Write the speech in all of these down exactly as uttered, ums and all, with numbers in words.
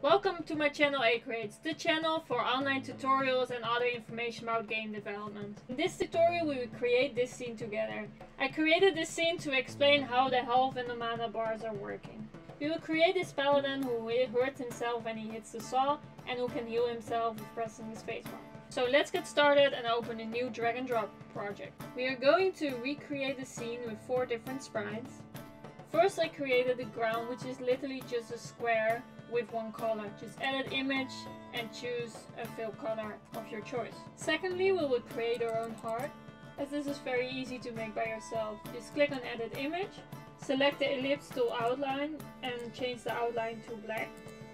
Welcome to my channel acreates, the channel for online tutorials and other information about game development. In this tutorial we will create this scene together. I created this scene to explain how the health and the mana bars are working. We will create this paladin who hurts himself when he hits the saw and who can heal himself with pressing the spacebar. So let's get started and open a new drag and drop project. We are going to recreate the scene with four different sprites. First I created the ground, which is literally just a square with one color. Just edit image and choose a fill color of your choice. Secondly, we will create our own heart, as this is very easy to make by yourself. Just click on edit image, select the ellipse tool outline and change the outline to black.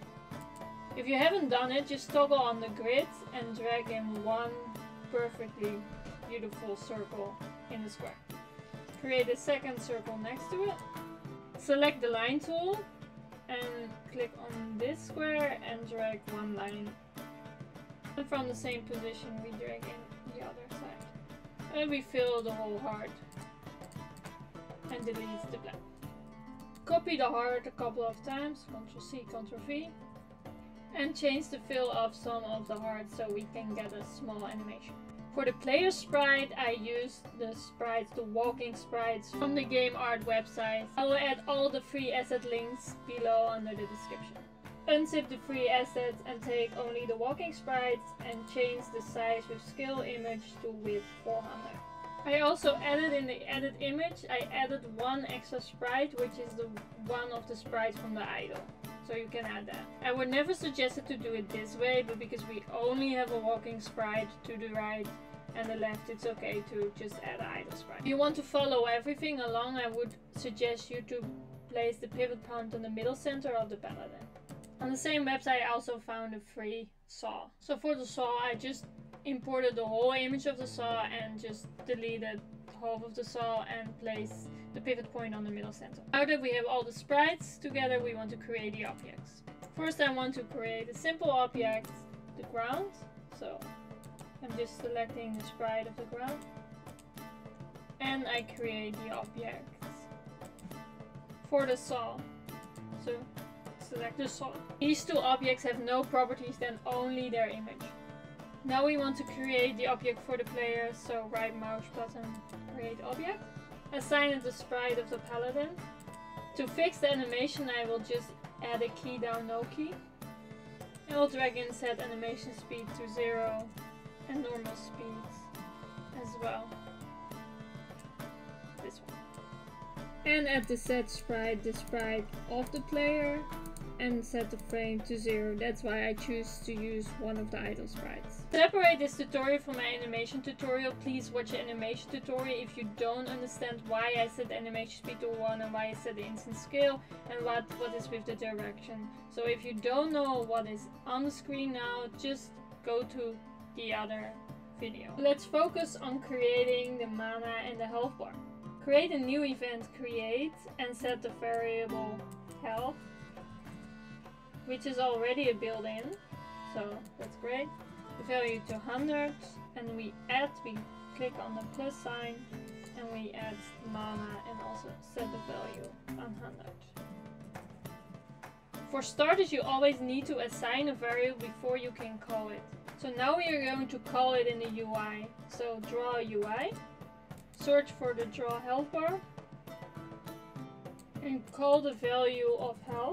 If you haven't done it, just toggle on the grid and drag in one perfectly beautiful circle in the square. Create a second circle next to it. Select the line tool and click on this square and drag one line. And from the same position we drag in the other side. And we fill the whole heart and delete the black. Copy the heart a couple of times, control C, control V. And change the fill of some of the hearts so we can get a small animation. For the player sprite, I used the sprites, the walking sprites from the game art website. I will add all the free asset links below under the description. Unzip the free assets and take only the walking sprites and change the size with scale image to width four hundred. I also added in the edit image, I added one extra sprite, which is the one of the sprites from the idol. So you can add that. I would never suggest it to do it this way, but because we only have a walking sprite to the right and the left, it's okay to just add an idle sprite. If you want to follow everything along, I would suggest you to place the pivot point in the middle center of the paladin. On the same website I also found a free saw. So for the saw I just imported the whole image of the saw and just deleted half of the saw and placed the pivot point on the middle center. Now that we have all the sprites together, we want to create the objects. First I want to create a simple object, the ground. So I'm just selecting the sprite of the ground. And I create the objects for the saw. So select the saw. These two objects have no properties than only their image. Now we want to create the object for the player, so right mouse button, create object. Assign it the sprite of the paladin. To fix the animation I will just add a key down no key. I will drag in set animation speed to zero and normal speed as well. This one. And at the set sprite, the sprite of the player and set the frame to zero. That's why I choose to use one of the idle sprites. To separate this tutorial from my animation tutorial, please watch the animation tutorial if you don't understand why I set the animation speed to one and why I set the instant scale and what, what is with the direction. So if you don't know what is on the screen now, just go to the other video. Let's focus on creating the mana and the health bar. Create a new event, create, and set the variable health, which is already a built-in, so that's great. The value to one hundred, and we add, we click on the plus sign, and we add mana and also set the value one hundred. For starters, you always need to assign a variable before you can call it. So now we are going to call it in the U I. So draw a U I, search for the draw health bar, and call the value of health.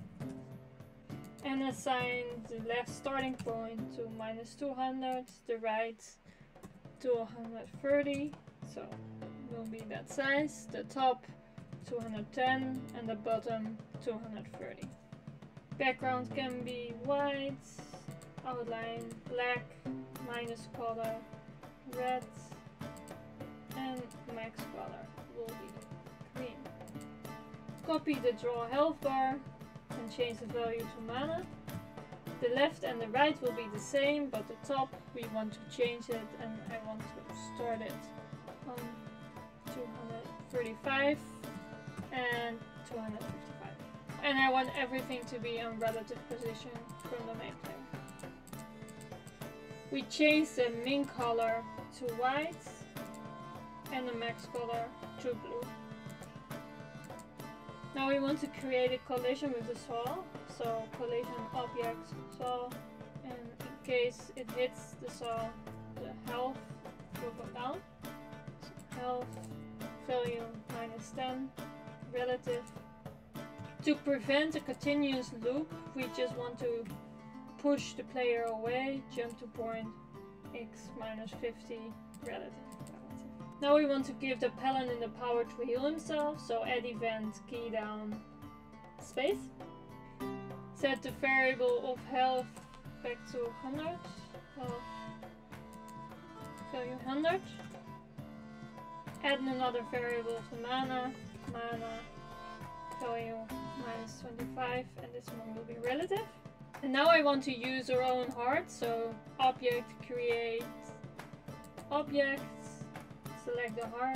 And assign the left starting point to minus two hundred, the right to one hundred thirty, so it will be that size, the top two hundred ten and the bottom two hundred thirty. Background can be white, outline black, minus color red, and max color will be green. Copy the draw health bar and change the value to mana. The left and the right will be the same, but the top we want to change it, and I want to start it on two hundred thirty-five and two hundred fifty-five. And I want everything to be on relative position from the main player. We change the min color to white and the max color to blue. Now we want to create a collision with the saw. So collision object saw, and in case it hits the saw, the health will go down. So health value minus ten, relative. To prevent a continuous loop, we just want to push the player away, jump to point x minus fifty, relative. Now we want to give the paladin the power to heal himself, so add event, key down, space. Set the variable of health back to one hundred, health value one hundred. Add another variable of the mana, mana value minus twenty-five, and this one will be relative. And now I want to use our own heart, so object, create, object, select the heart,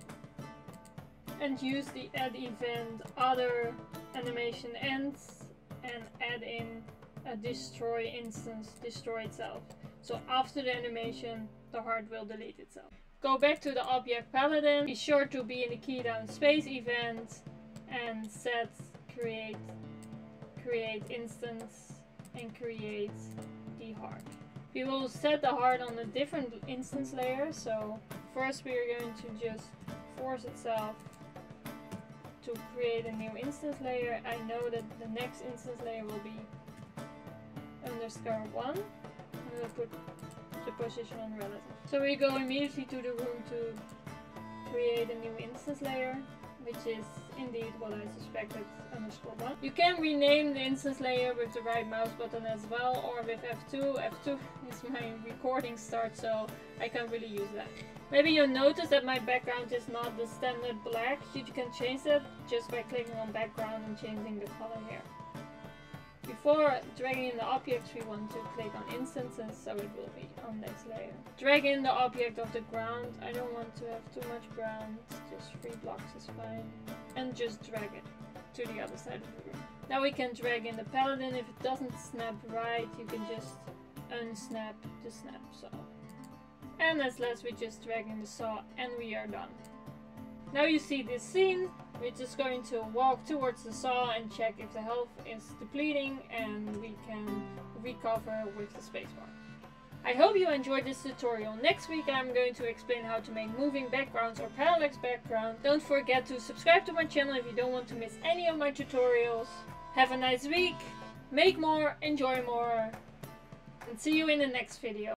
and use the add event other animation ends and add in a destroy instance, destroy itself. So after the animation, the heart will delete itself. Go back to the object paladin, be sure to be in the key down space event and set create, create instance and create the heart. We will set the heart on a different instance layer, so first we are going to just force itself to create a new instance layer. I know that the next instance layer will be underscore one, and we'll put the position on relative. So we go immediately to the room to create a new instance layer, which is indeed what I suspected, underscore one. You can rename the instance layer with the right mouse button as well, or with F two. F two is my recording start, so I can't really use that. Maybe you'll notice that my background is not the standard black. You can change that just by clicking on background and changing the color here. Before dragging in the objects, we want to click on instances, so it will be on next layer. Drag in the object of the ground. I don't want to have too much ground, just three blocks is fine. And just drag it to the other side of the room. Now we can drag in the paladin. If it doesn't snap right, you can just unsnap the snap saw. And as last, we just drag in the saw and we are done. Now you see this scene. We're just going to walk towards the saw and check if the health is depleting, and we can recover with the spacebar. I hope you enjoyed this tutorial. Next week I'm going to explain how to make moving backgrounds or parallax background. Don't forget to subscribe to my channel if you don't want to miss any of my tutorials. Have a nice week, make more, enjoy more, and see you in the next video.